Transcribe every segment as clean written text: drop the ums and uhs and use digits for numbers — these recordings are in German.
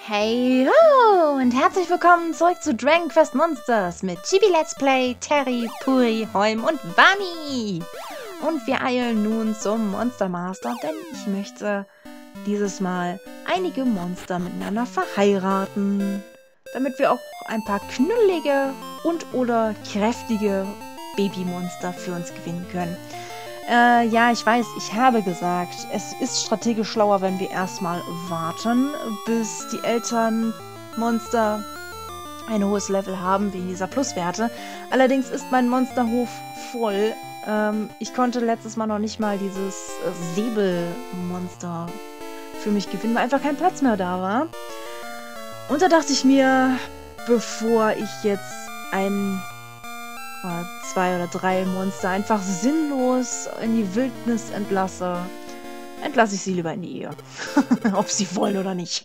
Hey ho und herzlich willkommen zurück zu Dragon Quest Monsters mit Chibi Let's Play, Terry, Puri, Holm und Vani. Und wir eilen nun zum Monster Master, denn ich möchte dieses Mal einige Monster miteinander verheiraten, damit wir auch ein paar knüllige und oder kräftige Babymonster für uns gewinnen können. Ja, ich weiß, ich habe gesagt, es ist strategisch schlauer, wenn wir erstmal warten, bis die Elternmonster ein hohes Level haben, wegen dieser Pluswerte. Allerdings ist mein Monsterhof voll. Ich konnte letztes Mal noch nicht mal dieses Säbelmonster für mich gewinnen, weil einfach kein Platz mehr da war. Und da dachte ich mir, bevor ich jetzt zwei oder drei Monster einfach sinnlos in die Wildnis entlasse ich sie lieber in die Ehe. Ob sie wollen oder nicht.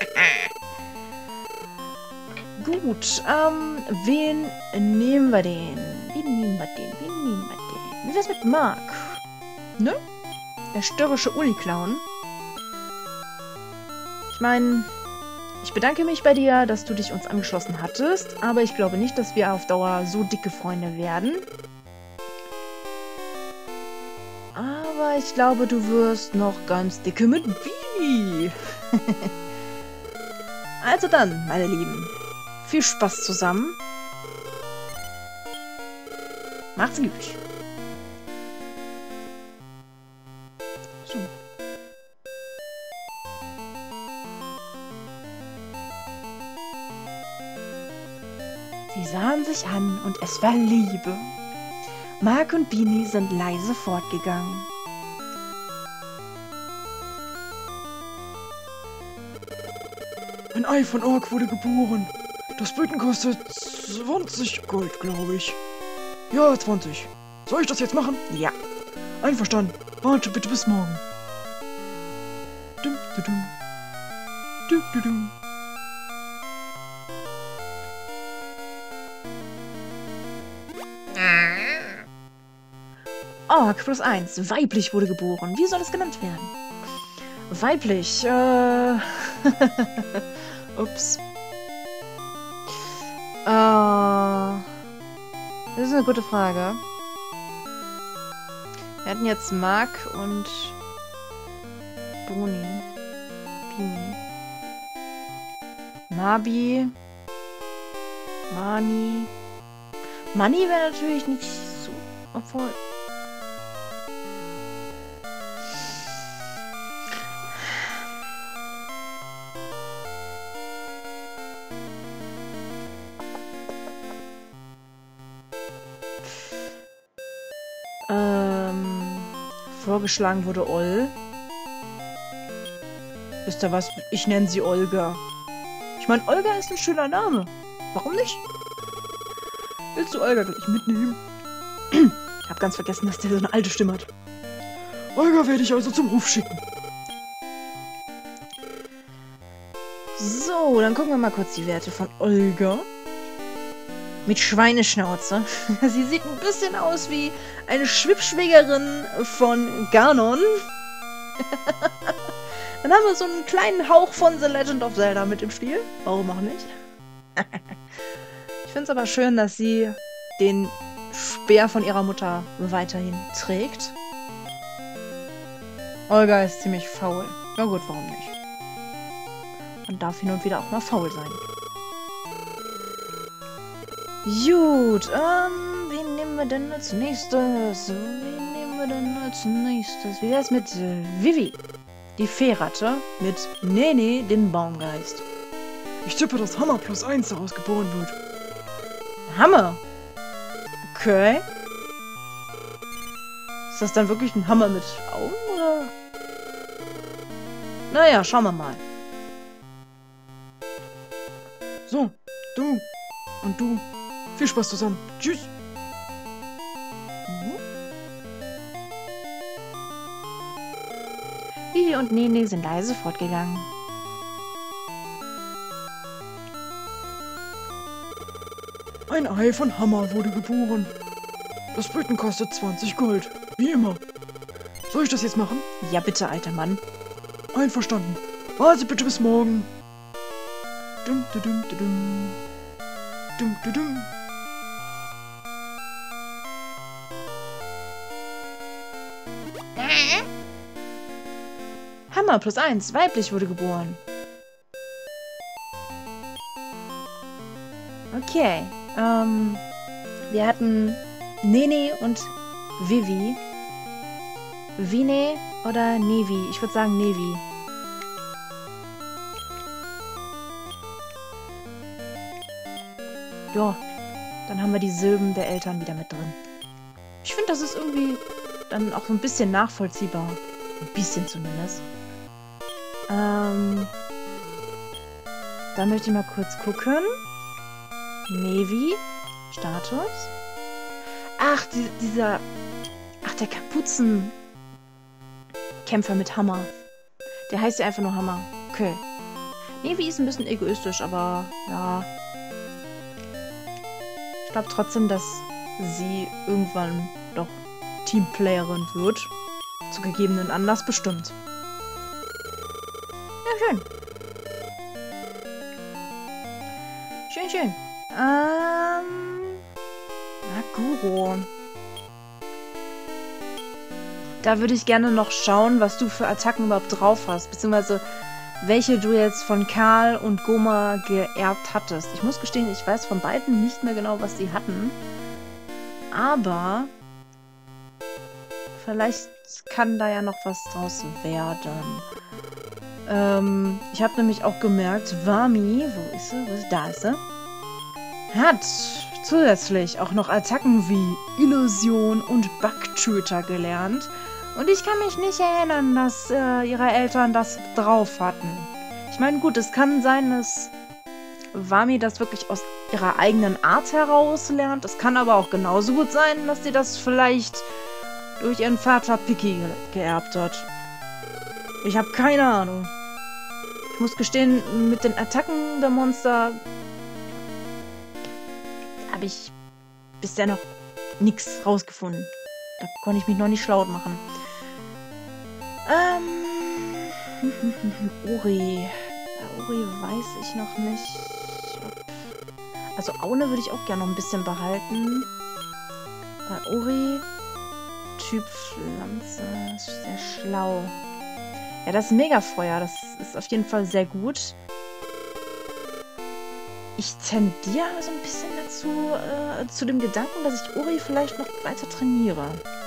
Gut, wen nehmen wir denn? Wie wär's mit Mark? Ne? Der störrische Uni-Clown. Ich meine, ich bedanke mich bei dir, dass du dich uns angeschlossen hattest, aber ich glaube nicht, dass wir auf Dauer so dicke Freunde werden. Aber ich glaube, du wirst noch ganz dicke mit Bini. Also dann, meine Lieben, viel Spaß zusammen. Macht's gut. So. Sie sahen sich an und es war Liebe. Mark und Bini sind leise fortgegangen. Ein Ei von Ork wurde geboren. Das Brüten kostet 20 Gold, glaube ich. Ja, 20. Soll ich das jetzt machen? Ja. Einverstanden. Warte bitte bis morgen. Dum, dum, dum. Dum, dum, dum. Ork +1. Weiblich wurde geboren. Wie soll es genannt werden? Weiblich, Ups. Das ist eine gute Frage. Wir hatten jetzt Mark und Boni. Bini. Mabi. Mani. Mani wäre natürlich nicht so... Obwohl... Vorgeschlagen wurde Ol. Wisst ihr was? Ich nenne sie Olga. Ich meine, Olga ist ein schöner Name. Warum nicht? Willst du Olga gleich mitnehmen? Ich hab ganz vergessen, dass der so eine alte Stimme hat. Olga werde ich also zum Hof schicken. So, dann gucken wir mal kurz die Werte von Olga. Mit Schweineschnauze. Sie sieht ein bisschen aus wie eine Schwippschwägerin von Ganon. Dann haben wir so einen kleinen Hauch von The Legend of Zelda mit im Spiel. Warum auch nicht? Ich finde es aber schön, dass sie den Speer von ihrer Mutter weiterhin trägt. Olga ist ziemlich faul. Na gut, warum nicht? Man darf hin und wieder auch mal faul sein. Gut, wen nehmen wir denn als nächstes? Wie wär's mit Vivi, die Feeratte, mit Nene, den Baumgeist? Ich tippe, dass Hammer +1 daraus geboren wird. Hammer? Okay. Ist das dann wirklich ein Hammer mit Augen, oder? Naja, schauen wir mal. So, du und du. Viel Spaß zusammen. Tschüss. Vivi und Nene sind leise fortgegangen. Ein Ei von Hammer wurde geboren. Das Brüten kostet 20 Gold. Wie immer. Soll ich das jetzt machen? Ja, bitte, alter Mann. Einverstanden. Warte bitte bis morgen. Dum, dum, dum, dum. Dum, dum, dum. Hammer +1, weiblich wurde geboren. Okay. Wir hatten Nene und Vivi. Vine oder Nevi? Ich würde sagen Nevi. Ja, dann haben wir die Silben der Eltern wieder mit drin. Ich finde, das ist irgendwie dann auch so ein bisschen nachvollziehbar. Ein bisschen zumindest. Da möchte ich mal kurz gucken. Nevi. Status. Ach, der Kapuzenkämpfer mit Hammer. Der heißt ja einfach nur Hammer. Okay. Nevi ist ein bisschen egoistisch, aber ja. Ich glaube trotzdem, dass sie irgendwann doch Teamplayerin wird. Zu gegebenen Anlass bestimmt. Ja, schön. Schön. Naguro. Da würde ich gerne noch schauen, was du für Attacken überhaupt drauf hast. Beziehungsweise welche du jetzt von Karl und Goma geerbt hattest. Ich muss gestehen, ich weiß von beiden nicht mehr genau, was sie hatten. Aber vielleicht kann da ja noch was draus werden. Ich habe nämlich auch gemerkt, Wami, wo ist sie? Da ist sie. Hat zusätzlich auch noch Attacken wie Illusion und Backtöter gelernt. Und ich kann mich nicht erinnern, dass ihre Eltern das drauf hatten. Ich meine, gut, es kann sein, dass Wami das wirklich aus ihrer eigenen Art heraus lernt. Es kann aber auch genauso gut sein, dass sie das vielleicht durch ihren Vater Piki geerbt hat. Ich habe keine Ahnung. Ich muss gestehen, mit den Attacken der Monster habe ich bisher noch nichts rausgefunden. Da konnte ich mich noch nicht schlau machen. Uri. Bei Uri weiß ich noch nicht. Also Aune würde ich auch gerne noch ein bisschen behalten. Bei Uri. Typ Pflanze. Ist sehr schlau. Ja, das Megafeuer, das ist auf jeden Fall sehr gut. Ich tendiere so ein bisschen dazu, zu dem Gedanken, dass ich Uri vielleicht noch weiter trainiere.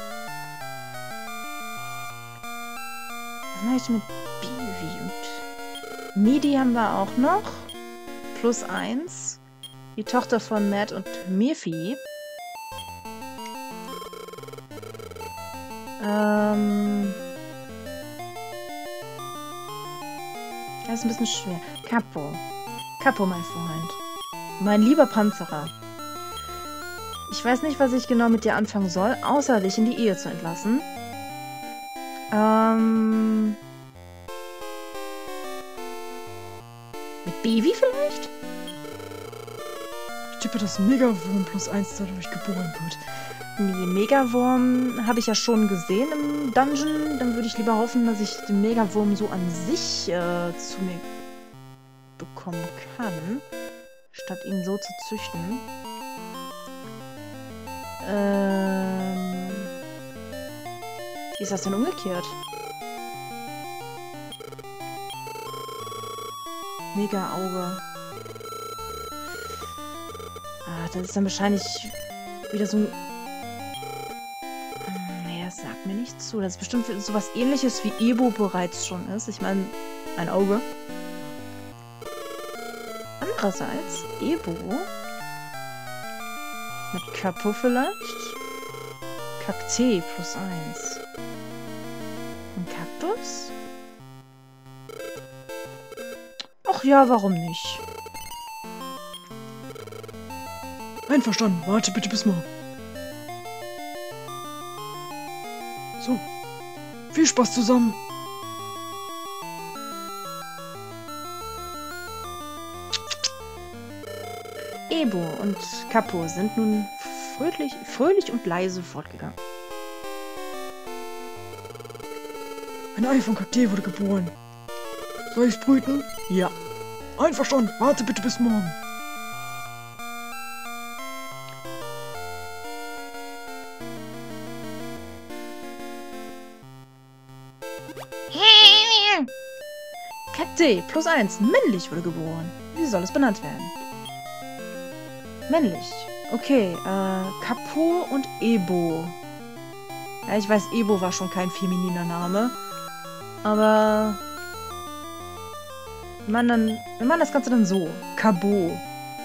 Was mache ich mit Bivi? Und Midi haben wir auch noch. +1. Die Tochter von Matt und Murphy. Das ist ein bisschen schwer. Capo, mein Freund. Mein lieber Panzerer. Ich weiß nicht, was ich genau mit dir anfangen soll, außer dich in die Ehe zu entlassen. Mit Baby vielleicht? Ich tippe, dass Megawurm +1 dadurch geboren wird. Nee, Megawurm habe ich ja schon gesehen im Dungeon. Dann würde ich lieber hoffen, dass ich den Megawurm so an sich zu mir bekommen kann, statt ihn so zu züchten. Wie ist das denn umgekehrt? Mega-Auge. Ah, das ist dann wahrscheinlich wieder so ein... Nee, das sagt mir nicht zu. Das ist bestimmt so was Ähnliches wie Ebo bereits schon ist. Ich meine, ein Auge. Andererseits, Ebo mit Capo vielleicht? Kakteen +1. Ein Kaktus? Ach ja, warum nicht? Einverstanden. Warte bitte bis morgen. So. Viel Spaß zusammen. Ebo und Capo sind nun fröhlich und leise fortgegangen. Ein Ei von Kakteen wurde geboren. Soll ich's brüten? Ja. Einverstanden. Warte bitte bis morgen. Kakteen +1. Männlich wurde geboren. Wie soll es benannt werden? Männlich. Okay, Capo und Ebo. Ja, ich weiß, Ebo war schon kein femininer Name. Aber wir machen das Ganze dann so. Cabo.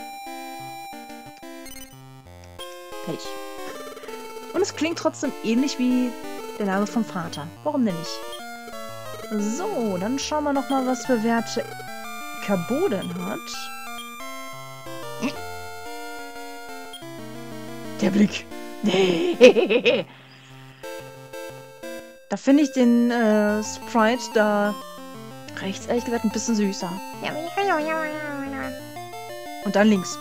Fertig. Und es klingt trotzdem ähnlich wie der Name vom Vater. Warum denn nicht? So, dann schauen wir nochmal, was für Werte Cabo denn hat. Der Blick. Da finde ich den Sprite da rechts, ehrlich gesagt, ein bisschen süßer. Und dann links.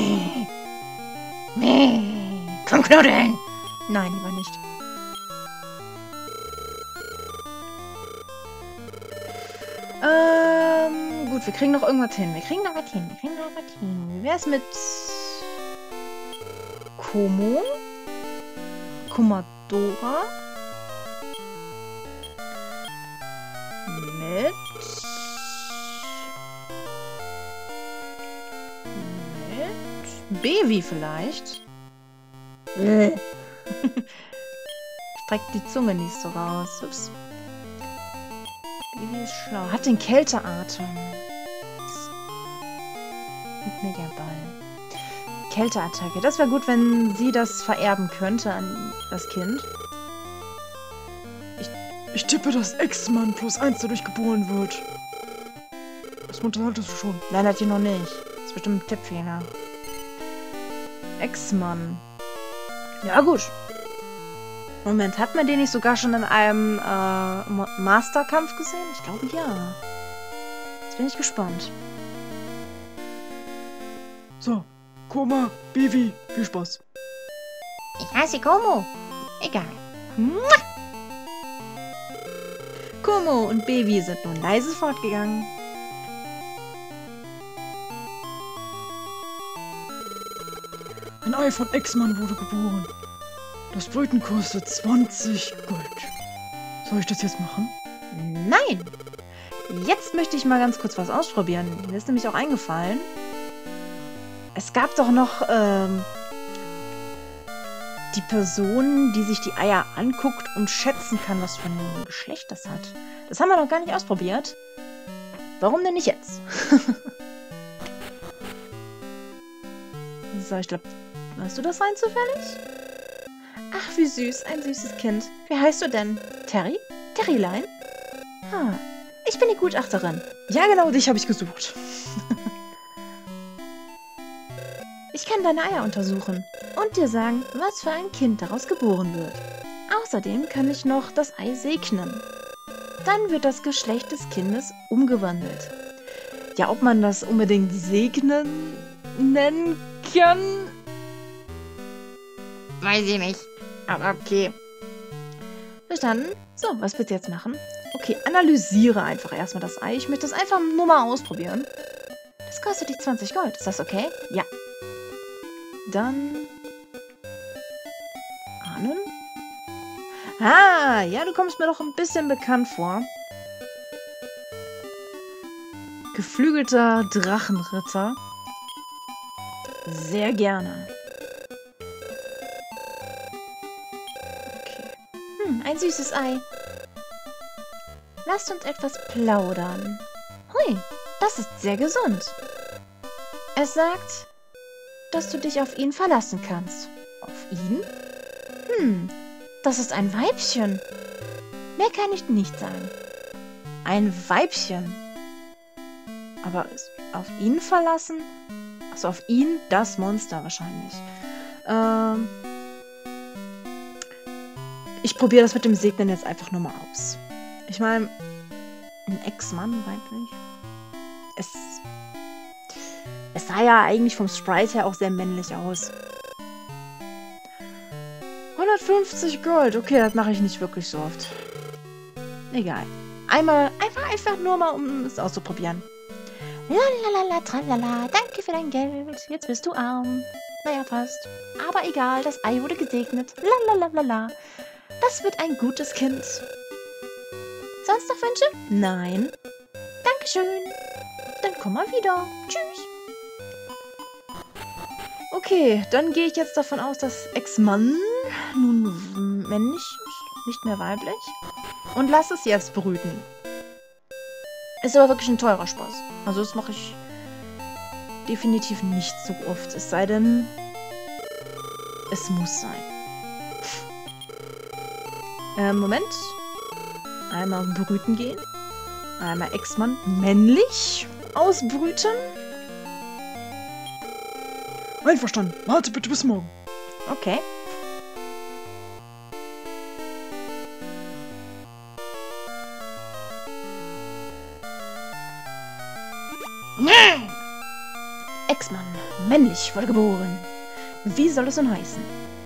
Komm, knuddeln. Nein, lieber nicht. Gut, wir kriegen noch irgendwas hin. Wie wär's mit Como? Commodora? Mit Baby vielleicht? Streckt die Zunge nicht so raus. Ups. Baby ist schlau. Hat den Kälteatem. Mit Megaball. Kälteattacke. Das wäre gut, wenn sie das vererben könnte an das Kind. Ich tippe, dass Ex-Mann +1 dadurch geboren wird. Das hattest du schon. Nein, hat die noch nicht. Das ist bestimmt ein Tippfehler. Ex-Mann. Ja, gut. Moment, hat man den nicht sogar schon in einem Masterkampf gesehen? Ich glaube, ja. Jetzt bin ich gespannt. So, Koma, Baby, viel Spaß. Ich heiße Como. Egal. Como und Baby sind nun leise fortgegangen. Ein Ei von Ex-Mann wurde geboren. Das Brüten kostet 20 Gold. Soll ich das jetzt machen? Nein! Jetzt möchte ich mal ganz kurz was ausprobieren. Mir ist nämlich auch eingefallen. Es gab doch noch die Person, die sich die Eier anguckt und schätzen kann, was für ein Geschlecht das hat. Das haben wir noch gar nicht ausprobiert. Warum denn nicht jetzt? So, ich glaube, weißt du das rein zufällig? Ach, wie süß, ein süßes Kind. Wie heißt du denn? Terry? Terrylein? Ich bin die Gutachterin. Ja, genau, dich habe ich gesucht. Ich kann deine Eier untersuchen und dir sagen, was für ein Kind daraus geboren wird. Außerdem kann ich noch das Ei segnen. Dann wird das Geschlecht des Kindes umgewandelt. Ja, ob man das unbedingt segnen nennen kann, weiß ich nicht. Aber okay. Verstanden? So, was willst du jetzt machen? Okay, analysiere einfach erstmal das Ei. Ich möchte das einfach nur mal ausprobieren. Das kostet dich 20 Gold. Ist das okay? Ja. Dann... Ahnen? Ah, ja, du kommst mir doch ein bisschen bekannt vor. Geflügelter Drachenritter. Sehr gerne. Okay. Ein süßes Ei. Lasst uns etwas plaudern. Hui, das ist sehr gesund. Es sagt, dass du dich auf ihn verlassen kannst. Auf ihn? Das ist ein Weibchen. Mehr kann ich nicht sagen. Ein Weibchen. Aber auf ihn verlassen? Also auf ihn, das Monster wahrscheinlich. Ich probiere das mit dem Segnen jetzt einfach nur mal aus. Ich meine, ein Ex-Mann, weiblich. Es sah ja eigentlich vom Sprite her auch sehr männlich aus. 150 Gold. Okay, das mache ich nicht wirklich so oft. Egal. Einfach nur mal, um es auszuprobieren. Lalalala, tralala, danke für dein Geld. Jetzt bist du arm. Naja, fast. Aber egal, das Ei wurde gesegnet. Lalalala. Das wird ein gutes Kind. Sonst noch Wünsche? Nein. Dankeschön. Dann komm mal wieder. Tschüss. Okay, dann gehe ich jetzt davon aus, dass Ex-Mann nun männlich ist, nicht mehr weiblich. Und lass es jetzt brüten. Ist aber wirklich ein teurer Spaß. Also das mache ich definitiv nicht so oft. Es sei denn, es muss sein. Moment. Einmal brüten gehen. Einmal Ex-Mann männlich ausbrüten. Einverstanden. Warte bitte bis morgen. Okay. Ex-Mann, männlich, wurde geboren. Wie soll es denn heißen?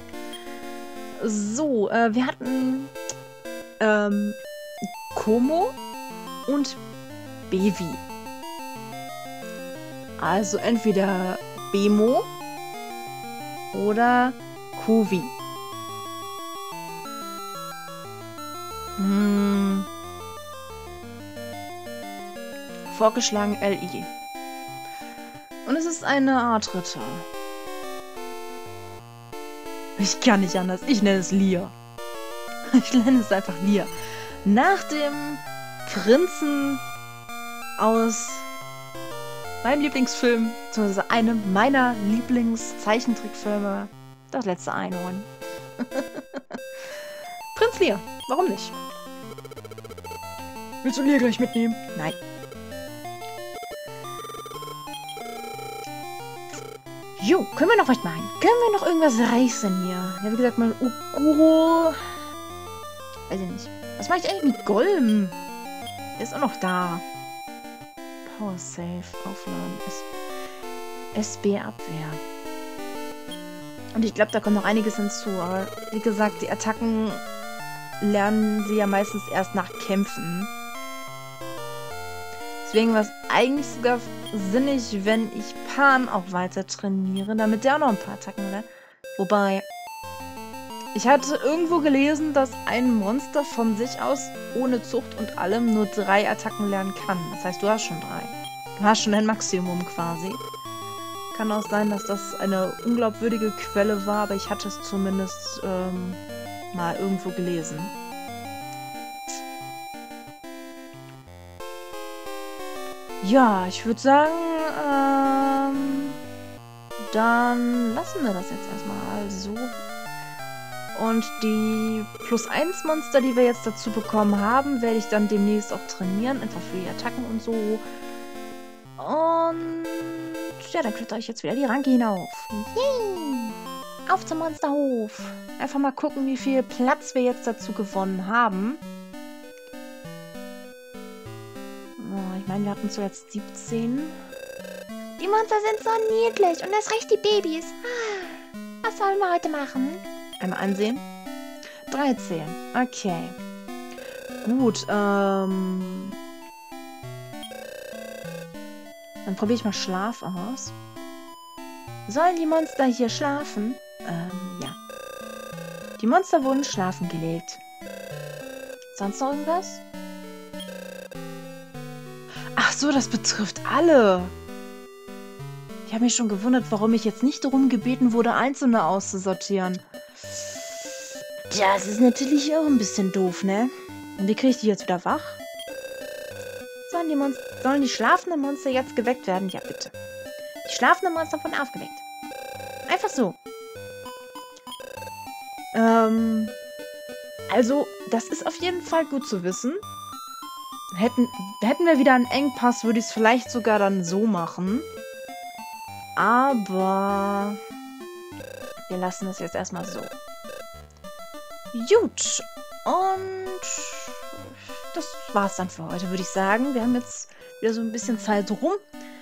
So, wir hatten Como und Bevi. Also entweder Bemo oder Kovi. Vorgeschlagen LI. Und es ist eine Art Ritter. Ich kann nicht anders. Ich nenne es Lear. Ich nenne es einfach Lear. Nach dem Prinzen aus meinem Lieblingsfilm, beziehungsweise einem meiner Lieblingszeichentrickfilme, das letzte Einhorn. Prinz Lear, warum nicht? Willst du Lear gleich mitnehmen? Nein. Jo, können wir noch was machen? Können wir noch irgendwas reißen hier? Ja, wie gesagt, mein Oguro. Weiß ich nicht. Was mache ich eigentlich mit Golm? Der ist auch noch da. Power Save, aufladen. SB Abwehr. Und ich glaube, da kommt noch einiges hinzu. Aber wie gesagt, die Attacken lernen sie ja meistens erst nach Kämpfen. Deswegen war es eigentlich sogar sinnig, wenn ich Pan auch weiter trainiere, damit der auch noch ein paar Attacken lernt. Wobei, ich hatte irgendwo gelesen, dass ein Monster von sich aus ohne Zucht und allem nur 3 Attacken lernen kann. Das heißt, du hast schon 3. Du hast schon ein Maximum quasi. Kann auch sein, dass das eine unglaubwürdige Quelle war, aber ich hatte es zumindest mal irgendwo gelesen. Ja, ich würde sagen, dann lassen wir das jetzt erstmal so. Und die +1 Monster, die wir jetzt dazu bekommen haben, werde ich dann demnächst auch trainieren, einfach für die Attacken und so. Und ja, dann kletter ich jetzt wieder die Ranke hinauf. Yay! Auf zum Monsterhof. Einfach mal gucken, wie viel Platz wir jetzt dazu gewonnen haben. Ich meine, wir hatten zuletzt 17. Die Monster sind so niedlich und erst recht die Babys. Was sollen wir heute machen? Einmal ansehen. 13. Okay. Gut, dann probiere ich mal Schlaf aus. Sollen die Monster hier schlafen? Ja. Die Monster wurden schlafen gelegt. Sonst noch irgendwas? Ach so, das betrifft alle. Ich habe mich schon gewundert, warum ich jetzt nicht darum gebeten wurde, Einzelne auszusortieren. Das ist natürlich auch ein bisschen doof, ne? Und wie kriege ich die jetzt wieder wach? Sollen die schlafenden Monster jetzt geweckt werden? Ja, bitte. Die schlafenden Monster wurden aufgeweckt. Einfach so. Also, das ist auf jeden Fall gut zu wissen. Hätten wir wieder einen Engpass, würde ich es vielleicht sogar dann so machen. Aber wir lassen es jetzt erstmal so. Gut. Und das war's dann für heute, würde ich sagen. Wir haben jetzt wieder so ein bisschen Zeit rum.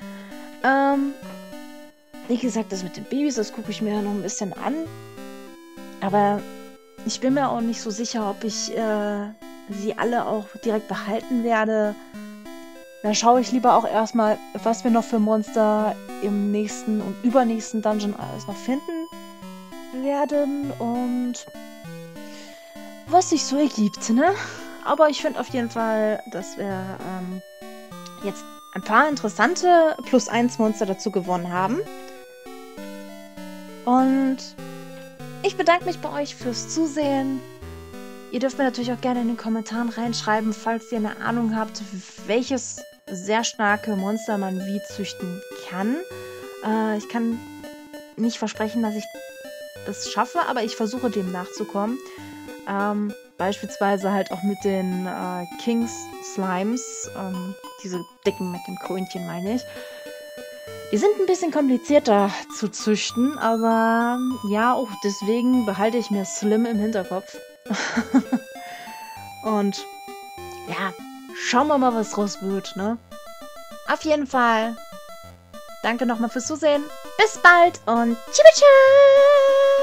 Wie gesagt, das mit den Babys, das gucke ich mir noch ein bisschen an. Aber ich bin mir auch nicht so sicher, ob ich sie alle auch direkt behalten werde, Da schaue ich lieber auch erstmal, was wir noch für Monster im nächsten und übernächsten Dungeon alles noch finden werden und was sich so ergibt, ne? Aber ich finde auf jeden Fall, dass wir jetzt ein paar interessante +1 Monster dazu gewonnen haben. Und ich bedanke mich bei euch fürs Zusehen. Ihr dürft mir natürlich auch gerne in den Kommentaren reinschreiben, falls ihr eine Ahnung habt, welches sehr starke Monster man wie züchten kann. Ich kann nicht versprechen, dass ich das schaffe, aber ich versuche dem nachzukommen. Beispielsweise halt auch mit den Kings Slimes, diese dicken mit dem Krönchen meine ich. Die sind ein bisschen komplizierter zu züchten, aber ja, auch deswegen behalte ich mir Slim im Hinterkopf. Und ja, schauen wir mal, was draus wird, ne? Auf jeden Fall, danke nochmal fürs Zusehen. Bis bald und tschüss!